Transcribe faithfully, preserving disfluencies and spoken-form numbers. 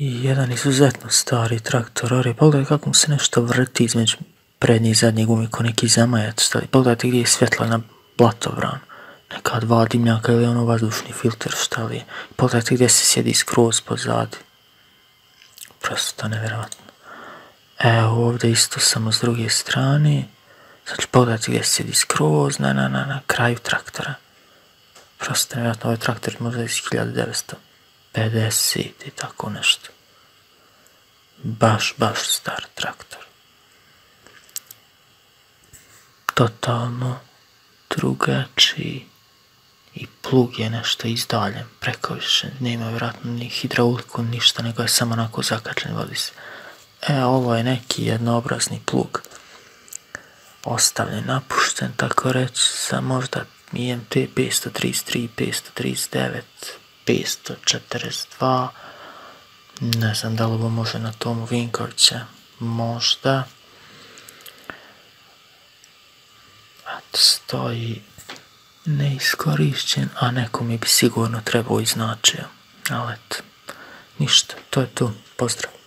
I jedan izuzetno stari traktor, ali pogledaj kako mu se nešto vrti između prednje i zadnje gume ko neki zamajac stavi. Pogledajte gdje je svjetla na blatovran. Neka dva dimnjaka ili ono vazdušni filter šta li je. Pogledajte gdje se sjedi skroz pozadi. Prosto nevjerojatno. Evo ovdje isto samo s druge strane. Znači pogledajte gdje se sjedi skroz na, na, na, na kraju traktora. Prosto nevjerojatno, ovaj traktor možda iz hiljadu devetsto pedeset i tako nešto. Baš, baš star traktor. Totalno drugačiji. I plug je nešto izdaljen, prekoviše. Nema vjerojatno ni hidrauliku, ništa, nego je samo onako zakačen, vodi se. E, ovo je neki jednoobrazni plug. Ostavljen, napušten, tako reći, sa možda I M T petsto trideset tri, petsto trideset devet, petsto četrdeset dva. Ne znam da li ovo može na Tomu Vinkovića. Možda. Eto, stoji neiskorišćen, a neko mi bi sigurno trebao iznačio. Ali eto, ništa, to je to. Pozdrav.